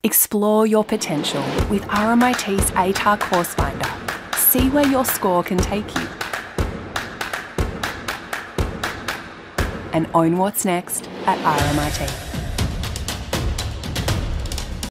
Explore your potential with RMIT's ATAR Course Finder. See where your score can take you. And own what's next at RMIT.